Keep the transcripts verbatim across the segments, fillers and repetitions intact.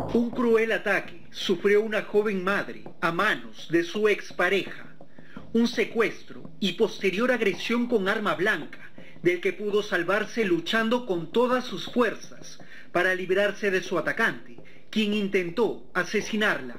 Un cruel ataque sufrió una joven madre a manos de su expareja. Un secuestro y posterior agresión con arma blanca, del que pudo salvarse luchando con todas sus fuerzas para librarse de su atacante, quien intentó asesinarla.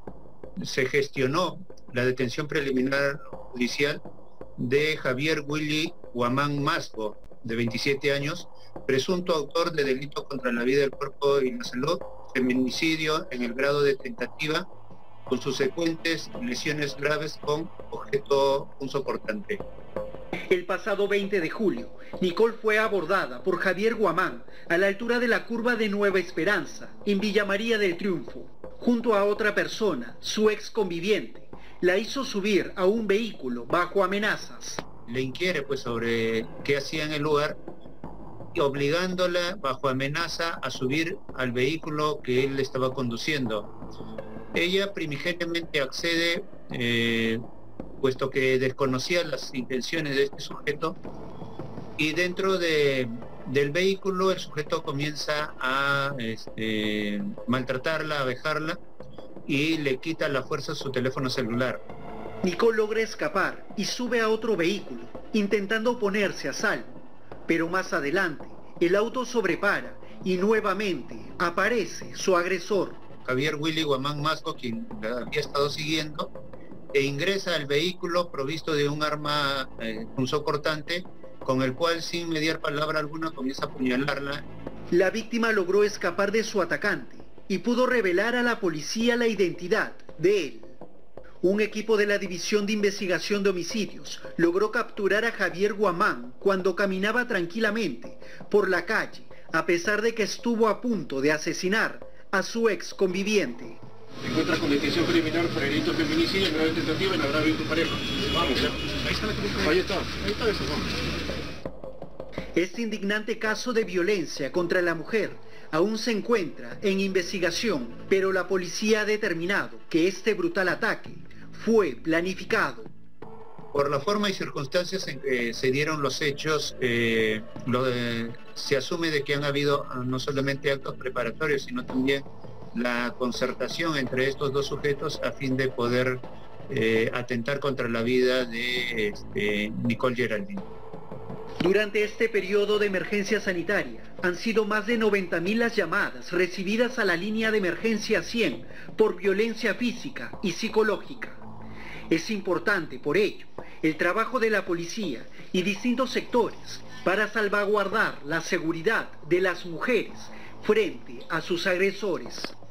Se gestionó la detención preliminar judicial de Javier Willy Guamán Masco, de veintisiete años, presunto autor de delito contra la vida, el cuerpo y la salud, feminicidio en el grado de tentativa, con subsecuentes lesiones graves con objeto punzocortante. El pasado veinte de julio, Nicole fue abordada por Javier Guamán a la altura de la curva de Nueva Esperanza, en Villa María del Triunfo. Junto a otra persona, su ex conviviente, la hizo subir a un vehículo bajo amenazas. Le inquiere pues sobre qué hacía en el lugar, y obligándola bajo amenaza a subir al vehículo que él estaba conduciendo. Ella primigeniamente accede, eh, puesto que desconocía las intenciones de este sujeto, y dentro de, del vehículo el sujeto comienza a este, maltratarla, a vejarla, y le quita a la fuerza su teléfono celular. Nicole logra escapar y sube a otro vehículo, intentando ponerse a salvo, pero más adelante el auto sobrepara y nuevamente aparece su agresor. Javier Willy Guamán Masco, quien la había estado siguiendo, e ingresa al vehículo provisto de un arma eh, punzocortante, con el cual sin mediar palabra alguna comienza a apuñalarla. La víctima logró escapar de su atacante y pudo revelar a la policía la identidad de él. Un equipo de la División de Investigación de Homicidios logró capturar a Javier Guamán cuando caminaba tranquilamente por la calle, a pesar de que estuvo a punto de asesinar a su ex conviviente. Se encuentra con detención preliminar por delito de feminicidio, en grave tentativa y en agravio de tu pareja. Vamos, ya. Ahí está la película. Ahí está, ahí está eso, vamos. Este indignante caso de violencia contra la mujer aún se encuentra en investigación, pero la policía ha determinado que este brutal ataque fue planificado. Por la forma y circunstancias en que se dieron los hechos, eh, lo de, se asume de que han habido no solamente actos preparatorios, sino también la concertación entre estos dos sujetos a fin de poder eh, atentar contra la vida de este, Nicole Geraldine. Durante este periodo de emergencia sanitaria, han sido más de noventa mil las llamadas recibidas a la línea de emergencia cien por violencia física y psicológica. Es importante, por ello, el trabajo de la policía y distintos sectores para salvaguardar la seguridad de las mujeres frente a sus agresores.